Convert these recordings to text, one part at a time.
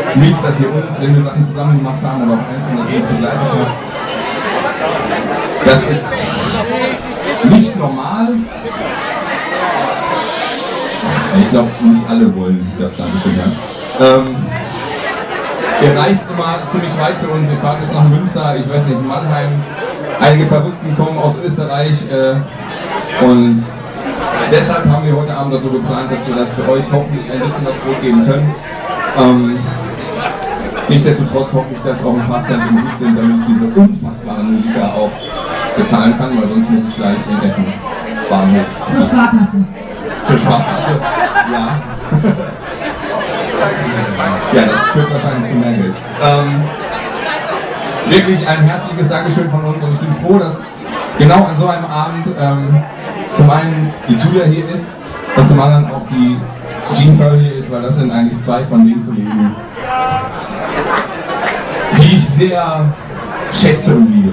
Nicht, dass ihr uns, wenn wir Sachen zusammen gemacht haben oder auch einzeln, dass ihr uns begleitet habt. Das ist nicht normal. Ich glaube, nicht alle wollen das Dankeschön. Ihr reist immer ziemlich weit für uns, ihr fahrt bis nach Münster, ich weiß nicht, Mannheim. Einige Verrückten kommen aus Österreich und deshalb haben wir heute Abend das so geplant, dass wir das für euch hoffentlich ein bisschen was zurückgeben können. Nichtsdestotrotz hoffe ich, dass auch ein paar Cent im Gut sind, damit ich diese unfassbaren Musiker auch bezahlen kann, weil sonst muss ich gleich in Essen Bahnhof. Zur Sparkasse. Zur Sparkasse, ja. Ja, das führt wahrscheinlich zu mehr Geld. Wirklich ein herzliches Dankeschön von uns und ich bin froh, dass genau an so einem Abend zum einen die Julia hier ist und zum anderen auch die Jean Pearl hier ist, weil das sind eigentlich zwei von den Kollegen, die ich sehr schätze und liebe.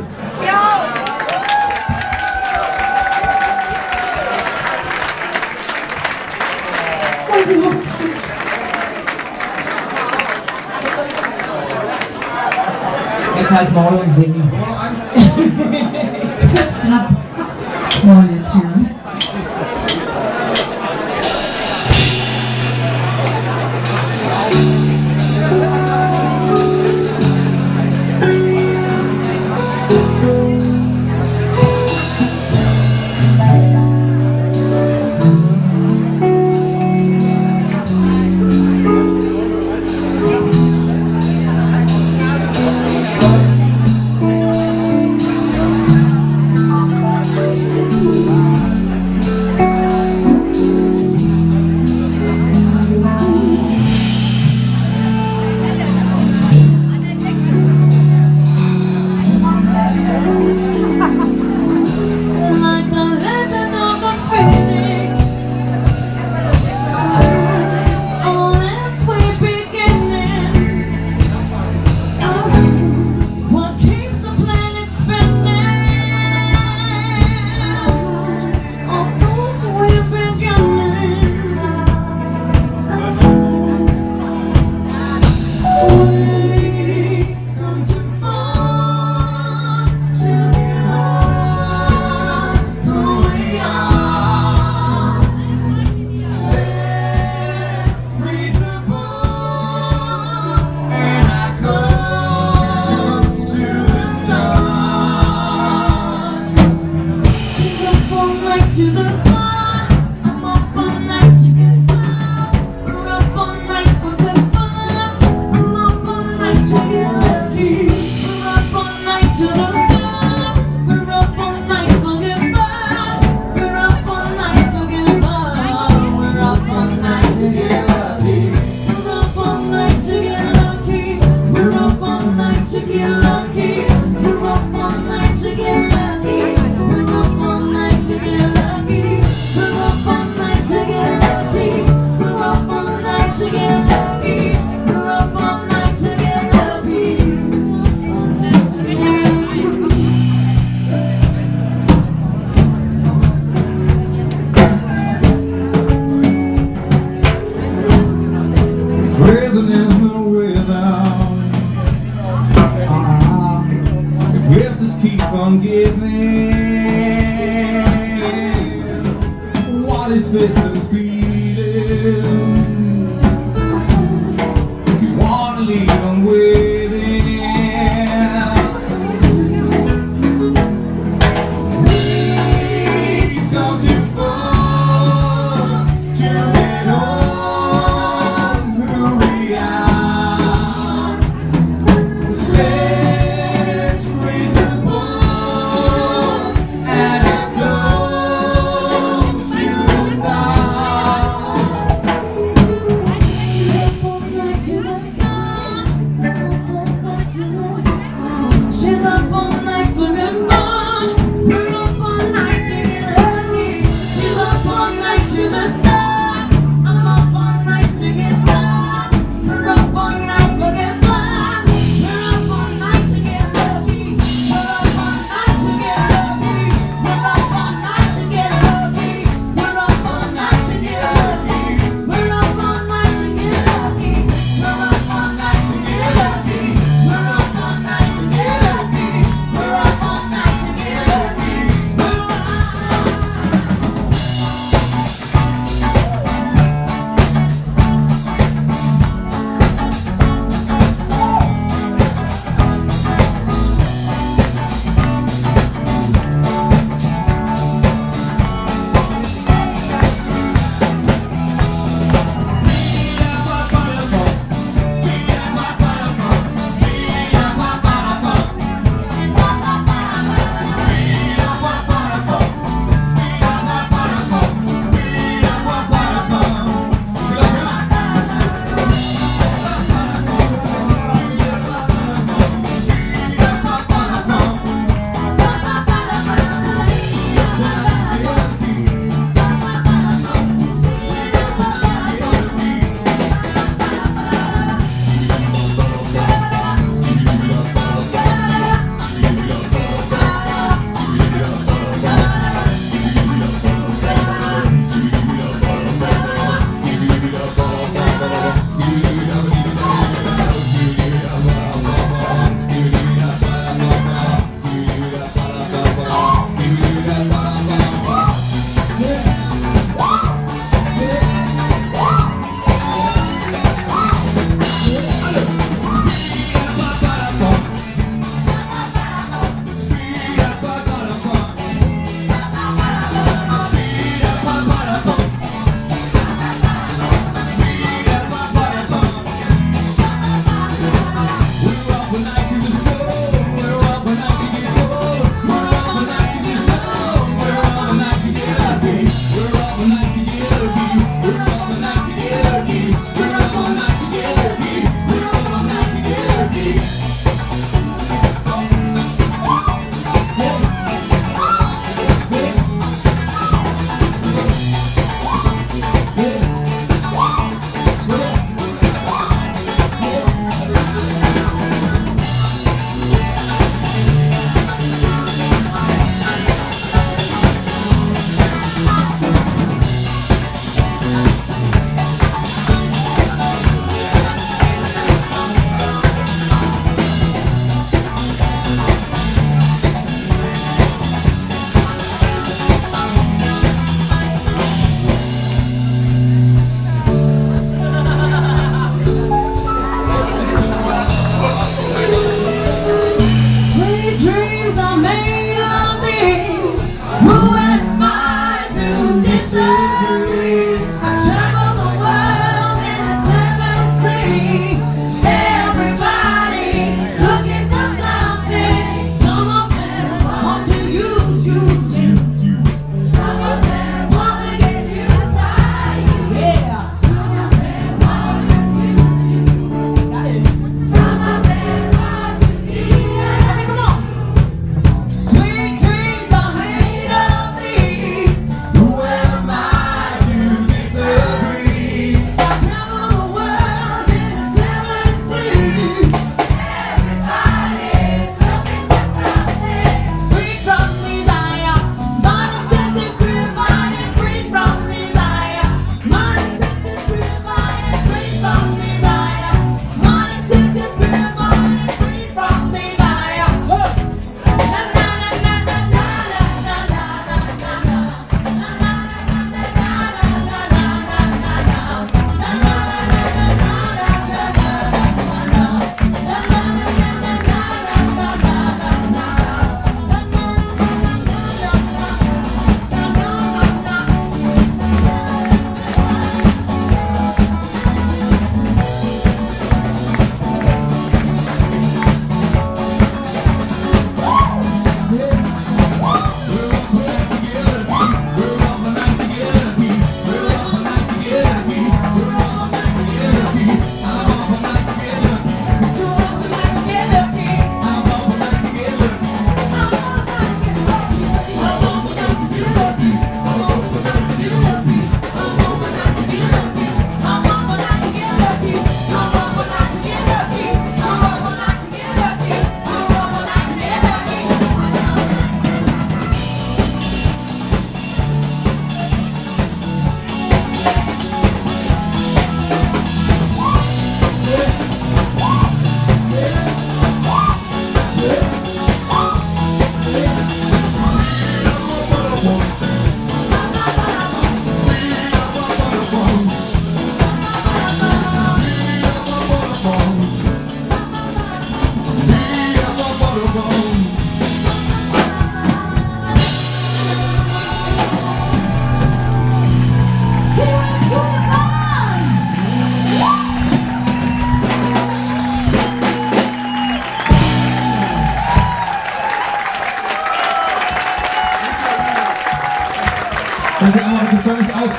Jetzt halt's Maul und singen. Maul jetzt, ja.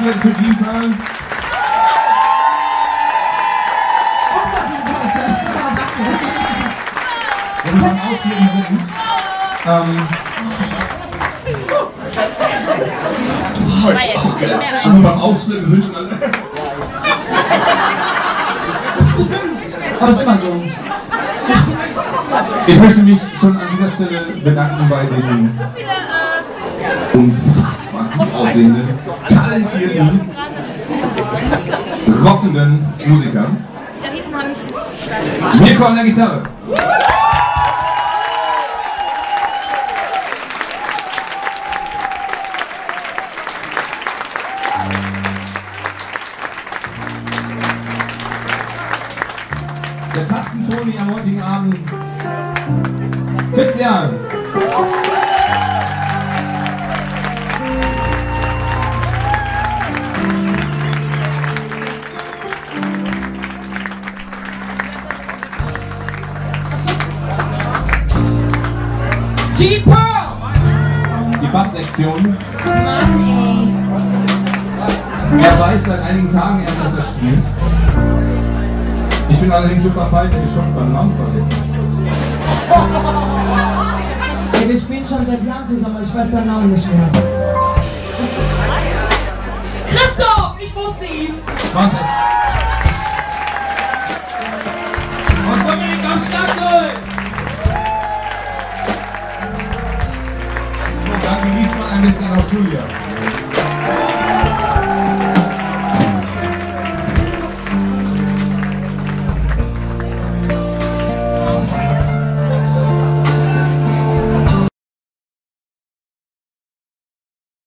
Applaus für Gene Pearl. Wenn wir beim Ausflippen sind, beim Ausflippen sind schon alle. Aber ist immer so. Ich möchte mich schon an dieser Stelle bedanken bei den unfassbar gut aussehenden, talentierten, rockenden Musikern. Mirko an der Gitarre. Der Tastentoni am heutigen Abend. Christian. Gene Pearl! Die Basssektion. Mann, ey. Er weiß seit einigen Tagen erst, dass er spielt. Ich bin allerdings so verpeilt geschockt beim Namen vergessen. Ey, wir spielen schon seit Jahren zusammen, ich weiß deinen Namen nicht mehr. Christoph! Ich wusste ihn! Warte. Und Dominik am Schlagzeug! So, dann genießt man ein bisschen auf Julia.